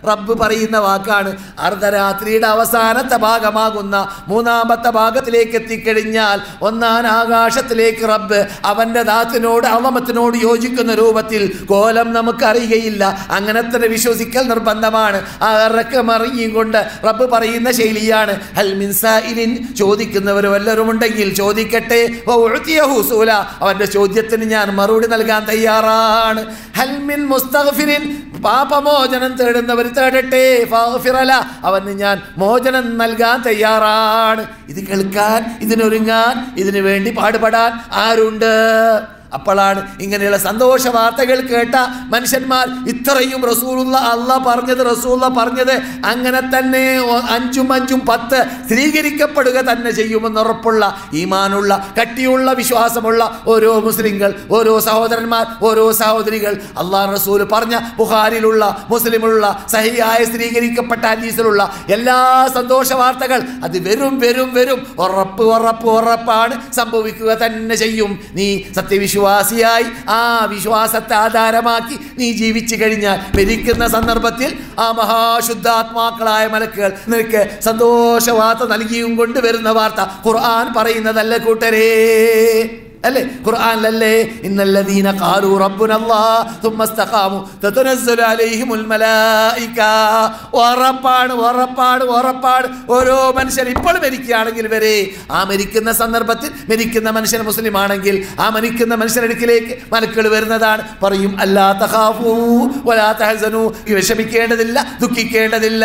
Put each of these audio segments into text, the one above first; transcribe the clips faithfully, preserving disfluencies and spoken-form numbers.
റബ്ബ് പറയുന്ന വാക്കാണ്. അർദ്ധരാത്രിയുടെ അവസാനത്തെ ഭാഗമാകുന്ന മൂന്നാമത്തെ ഭാഗത്തിലേക്ക് എത്തിക്കഴിഞ്ഞാൽ ഒന്നാം ആകാശത്തിലേക്ക് റബ്ബ് അവൻ്റെ ദാത്തിനോട് അളമത്തിനോട് യോജിക്കുന്ന രൂപത്തിൽ കോലം നമുക്കറിയുകയില്ല. അങ്ങനെ തന്നെ വിശ്വസിക്കൽ നിർബന്ധമാണ്. ആ ഇറക്കമറിയും കൊണ്ട് റബ്ബ് പറയുന്ന ശൈലിയാണ് ഹൽ മിൻ സായിലിൻ, ചോദിക്കുന്നവർ വല്ലവരും ഉണ്ടെങ്കിൽ ചോദിക്കട്ടെ, അവൻ്റെ ചോദ്യത്തിന് ഞാൻ മറുപടി നൽകാൻ തയ്യാറാണ്. ഹൽ മിൻ മുസ്തഗ്ഫിരിൻ, പാപമോചനം തേടുന്നവർ തേടട്ടെ, ഫഗ്ഫിറല, അവന് ഞാൻ മോചനം നൽകാൻ തയ്യാറാണ്. ഇത് കേൾക്കാൻ, ഇതിനൊരുങ്ങാൻ, ഇതിനു വേണ്ടി പാടുപെടാൻ ആരുണ്ട്? അപ്പോഴാണ് ഇങ്ങനെയുള്ള സന്തോഷ വാർത്തകൾ കേട്ട മനുഷ്യന്മാർ ഇത്രയും റസൂലുള്ള അള്ളാഹ് പറഞ്ഞത് റസൂലുള്ള പറഞ്ഞത് അങ്ങനെ തന്നെ അഞ്ചും അഞ്ചും പത്ത് സ്ഥിരീകരിക്കപ്പെടുക തന്നെ ചെയ്യുമെന്ന് ഉറപ്പുള്ള ഈമാനുള്ള കട്ടിയുള്ള വിശ്വാസമുള്ള ഓരോ മുസ്ലിങ്ങൾ, ഓരോ സഹോദരന്മാർ, ഓരോ സഹോദരികൾ അള്ളാഹ് റസൂൽ പറഞ്ഞ ബുഖാരിയിലുള്ള മുസ്ലിമുള്ള സഹിയായ സ്ഥിരീകരിക്കപ്പെട്ട ഹദീസിലുള്ള എല്ലാ സന്തോഷ വാർത്തകൾ അത് വെറും വെറും വെറും ഉറപ്പ് ഉറപ്പ് ഉറപ്പാണ്, സംഭവിക്കുക തന്നെ ചെയ്യും. നീ സത്യവിശ്വാസ വിശ്വാസിയായി ആ വിശ്വാസത്തെ ആധാരമാക്കി നീ ജീവിച്ചു കഴിഞ്ഞാൽ മരിക്കുന്ന സന്ദർഭത്തിൽ ആ മഹാശുദ്ധാത്മാക്കളായ മലക്കുകൾ നിനക്ക് സന്തോഷവാർത്ത നൽകിയും കൊണ്ടുവരുന്ന വാർത്ത ഖുർആൻ പറയുന്നതല്ല കൂട്ടരേ, അല്ലേ? ഖുർആനിലല്ലേ ഇന്നല്ലദീന ഖാലൂ റബ്ബുനല്ലാഹ് തുമ്മ ഇസ്തഖാമു തതനസ്സലു അലൈഹിമുൽ മലായിക. ഉറപ്പാണ് ഉറപ്പാണ് ഉറപ്പാണ്. ഓരോ മനുഷ്യൻ ഇപ്പോൾ മരിക്കുകയാണെങ്കിൽ വരെ ആ മരിക്കുന്ന സന്ദർഭത്തിൽ മരിക്കുന്ന മനുഷ്യൻ മുസ്ലിം ആണെങ്കിൽ ആ മരിക്കുന്ന മനുഷ്യരടുക്കിലേക്ക് മലക്കുകൾ വരുന്നതാണ്. പറയും അല്ലാ തഖാഫൂ വലാ തഹ്സനൂ, വിഷമിക്കേണ്ടതില്ല, ദുഃഖിക്കേണ്ടതില്ല.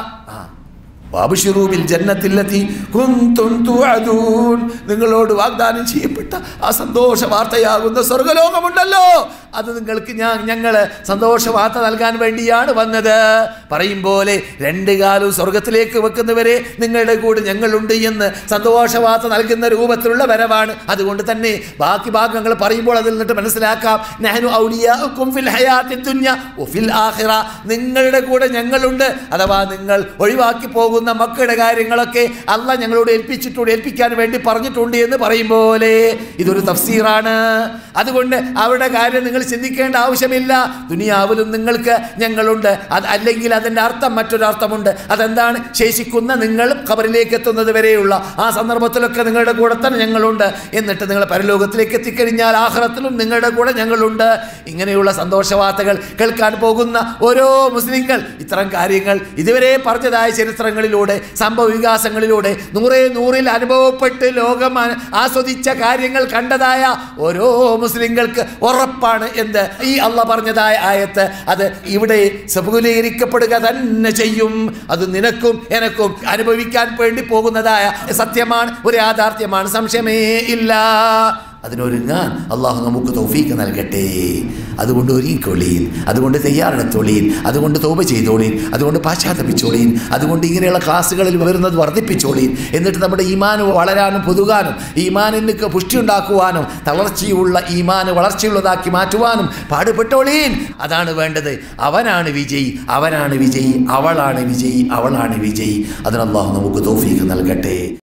നിങ്ങളോട് വാഗ്ദാനം ചെയ്യപ്പെട്ട ആ സന്തോഷ വാർത്തയാകുന്ന സ്വർഗലോകമുണ്ടല്ലോ, അത് നിങ്ങൾക്ക് ഞാൻ ഞങ്ങൾ സന്തോഷ വാർത്ത നൽകാൻ വേണ്ടിയാണ് വന്നത്. പറയും പോലെ രണ്ട് കാലവും സ്വർഗത്തിലേക്ക് വെക്കുന്നവരെ നിങ്ങളുടെ കൂടെ ഞങ്ങളുണ്ട് എന്ന് സന്തോഷ വാർത്ത നൽകുന്ന രൂപത്തിലുള്ള വരവാണ്. അതുകൊണ്ട് തന്നെ ബാക്കി ഭാഗങ്ങൾ പറയുമ്പോൾ അതിൽ നിന്നിട്ട് മനസ്സിലാക്കാം, നഹ്നു ഔലിയാഉകും ഫിൽ ഹയാത്തിദ് ദുനിയ വഫിൽ ആഖിറ, നിങ്ങളുടെ കൂടെ ഞങ്ങളുണ്ട്. അഥവാ നിങ്ങൾ ഒഴിവാക്കി പോകുന്ന മക്കളുടെ കാര്യങ്ങളൊക്കെ അള്ളാഹ് ഞങ്ങളോട് ഏൽപ്പിച്ചിട്ടുണ്ട്, ഏൽപ്പിക്കാൻ വേണ്ടി പറഞ്ഞിട്ടുണ്ട് എന്ന് പറയും പോലെ ഇതൊരു തഫ്സീറാണ്. അതുകൊണ്ട് അവരുടെ കാര്യം നിങ്ങൾ ചിന്തിക്കേണ്ട ആവശ്യമില്ല. ദുനിയാവിലും നിങ്ങൾക്ക് ഞങ്ങളുണ്ട്. അത് അല്ലെങ്കിൽ അതിൻ്റെ അർത്ഥം മറ്റൊരർത്ഥമുണ്ട്. അതെന്താണ്? ശേഷിക്കുന്ന നിങ്ങൾ ഖബറിലേക്ക് എത്തുന്നത് വരെയുള്ള ആ സന്ദർഭത്തിലൊക്കെ നിങ്ങളുടെ കൂടെ തന്നെ ഞങ്ങളുണ്ട്. എന്നിട്ട് നിങ്ങൾ പരലോകത്തിലേക്ക് എത്തിക്കഴിഞ്ഞാൽ ആഖിറത്തിലും നിങ്ങളുടെ കൂടെ ഞങ്ങളുണ്ട്. ഇങ്ങനെയുള്ള സന്തോഷവാർത്തകൾ കേൾക്കാൻ പോകുന്ന ഓരോ മുസ്ലിങ്ങൾ ഇത്തരം കാര്യങ്ങൾ ഇതുവരെ പറഞ്ഞതായ ചരിത്രങ്ങളിലൂടെ സംഭവ വികാസങ്ങളിലൂടെ നൂറേ നൂറിൽ അനുഭവപ്പെട്ട് ലോകം ആസ്വദിച്ച കാര്യങ്ങൾ കണ്ടതായ ഓരോ മുസ്ലിങ്ങൾക്ക് ഉറപ്പാണ് എന്ത്? ഈ അള്ളാഹ് പറഞ്ഞതായ ആയത്ത് അത് ഇവിടെ സഫലീകരിക്കപ്പെടുക തന്നെ ചെയ്യും. അത് നിനക്കും എനക്കും അനുഭവിക്കാൻ വേണ്ടി പോകുന്നതായ സത്യമാണ്, ഒരു യാഥാർത്ഥ്യമാണ്, സംശയമേ ഇല്ല. അതിനൊരുങ്ങാൻ അള്ളാഹു നമുക്ക് തൗഫീക്ക് നൽകട്ടെ. അതുകൊണ്ട് ഒരുങ്ങിക്കൊള്ളീൻ, അതുകൊണ്ട് തയ്യാറെടുത്തോളീൻ, അതുകൊണ്ട് തൗബ ചെയ്തോളീൻ, അതുകൊണ്ട് പാശ്ചാത്തപിച്ചോളീൻ, അതുകൊണ്ട് ഇങ്ങനെയുള്ള ക്ലാസ്സുകളിൽ വരുന്നത് വർദ്ധിപ്പിച്ചോളീൻ. എന്നിട്ട് നമ്മുടെ ഈമാന് വളരാനും പുതുകാനും ഈമാനിന് പുഷ്ടി ഉണ്ടാക്കുവാനും തളർച്ചയുള്ള ഈമാന് വളർച്ചയുള്ളതാക്കി മാറ്റുവാനും പാടുപെട്ടോളീൻ. അതാണ് വേണ്ടത്. അവനാണ് വിജയി, അവനാണ് വിജയി, അവളാണ് വിജയി, അവളാണ് വിജയി. അതിന് അള്ളാഹു നമുക്ക് തൗഫീക്ക് നൽകട്ടെ.